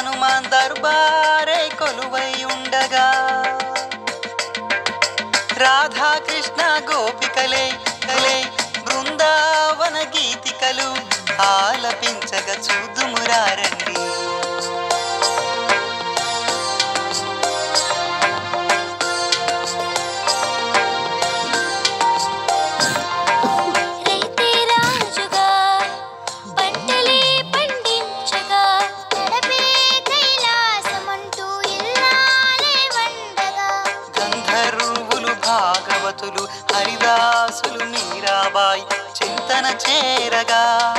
హనుమాన్ దర్బారే కొలువై ఉండగా రాధాకృష్ణ గోపికలే కలే బృందావన గీతికలు ఆలపించగా చూదుమురారండి. భాగవతులు హరిదాసులు మీరాబాయి చింతన చేరగా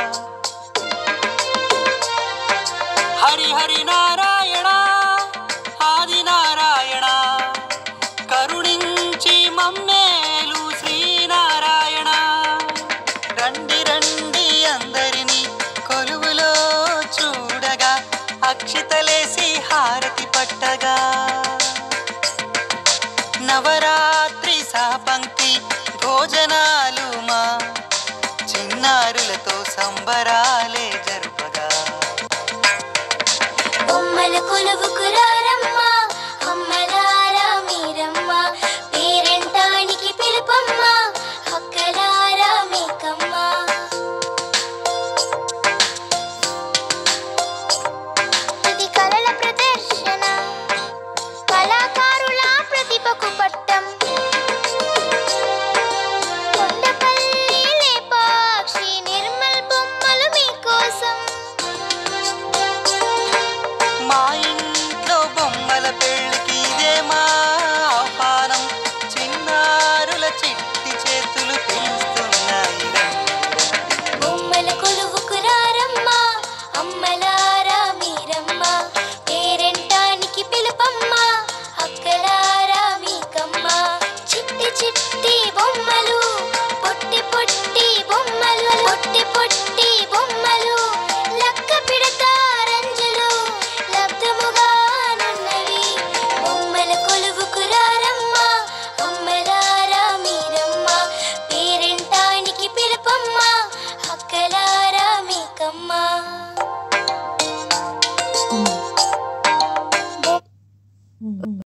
హరి హరి నారాయణ ఆది నారాయణ కరుణించి మమ్మేలు శ్రీనారాయణ. రండి రండి అందరినీ కొలువులో చూడగా అక్షితలేసి హారతి పట్టగా నవరాత్రి సహపంక్తి భోజనాలు మా చిన్నారులతో సంబరాలే జరుపగా బొమ్మల కొలువుకురా